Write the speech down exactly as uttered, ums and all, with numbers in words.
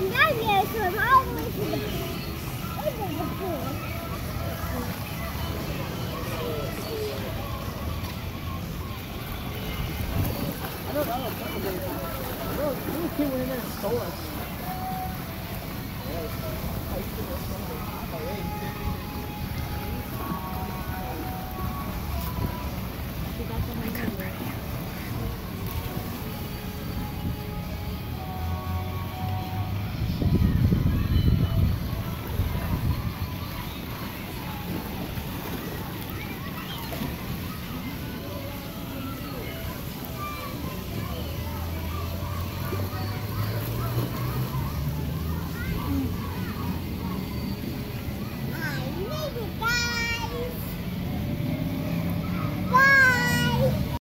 家也是，他为什么？为什么不？ I don't know. Well, you came in and stole it.